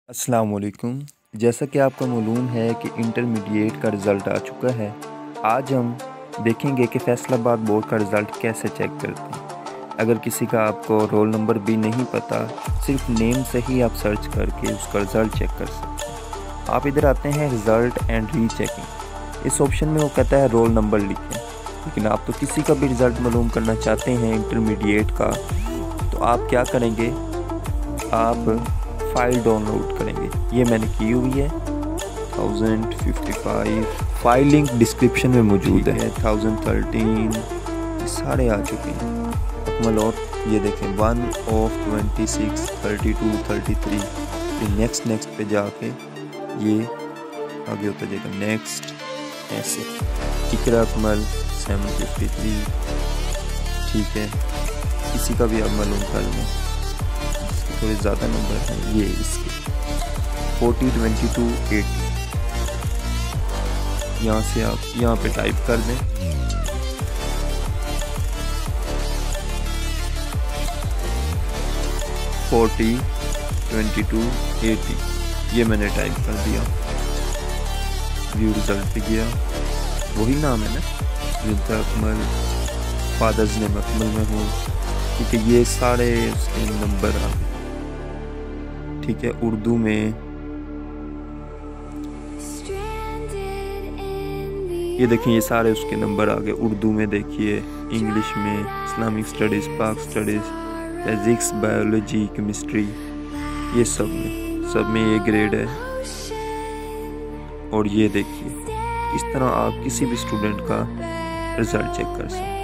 अस्सलाम वालेकुम। जैसा कि आपको मालूम है कि इंटरमीडिएट का रिज़ल्ट आ चुका है। आज हम देखेंगे कि फैसलाबाद बोर्ड का रिज़ल्ट कैसे चेक करते हैं। अगर किसी का आपको रोल नंबर भी नहीं पता, सिर्फ नेम से ही आप सर्च करके उसका रिज़ल्ट चेक कर सकते हैं। आप इधर आते हैं रिज़ल्ट एंड रीचेकिंग। इस ऑप्शन में वो कहता है रोल नंबर लिखें, लेकिन आप तो किसी का भी रिज़ल्ट मालूम करना चाहते हैं इंटरमीडिएट का, तो आप क्या करेंगे, आप फ़ाइल डाउनलोड करेंगे। ये मैंने की हुई है 1055। फाइल लिंक डिस्क्रिप्शन में मौजूद है। 1013 ये सारे आ चुके हैं अकमल। और ये देखें 1 of 26 32 33। ये नेक्स्ट पे जाके ये आगे होता जाएगा नेक्स्ट, ऐसे इकरा अकमल 753। ठीक है, किसी का भी आप मालूम कर लें, थोड़े ज़्यादा नंबर हैं ये इसके 40 22 80। यहाँ से आप यहाँ पे टाइप कर दें, $40 22 80। ये मैंने टाइप कर दिया। व्यू रिजल्ट पे गया, वही नाम है ना, रिदा अकमल, फादर्स नेम अकमल में हूँ। ठीक है, ये सारे उसके नंबर आ गए। ठीक है, उर्दू में ये देखिए, ये सारे उसके नंबर आ गए। उर्दू में देखिए, इंग्लिश में, Islamic studies, Pak studies, physics, biology, chemistry, ये सब में ये ग्रेड है। और ये देखिए, इस तरह आप किसी भी स्टूडेंट का रिज़ल्ट चेक कर सकते हैं।